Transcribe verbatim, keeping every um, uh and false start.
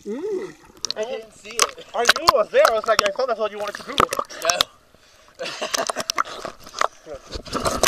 Mm. I didn't see it. I knew it was there. I was like, I thought that's what you wanted to do. No.